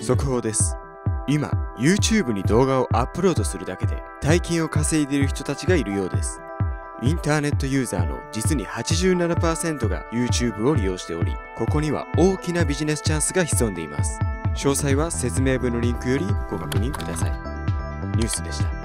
速報です。今、YouTube に動画をアップロードするだけで大金を稼いでいる人たちがいるようです。インターネットユーザーの実に 87% が YouTube を利用しており、ここには大きなビジネスチャンスが潜んでいます。詳細は説明文のリンクよりご確認ください。ニュースでした。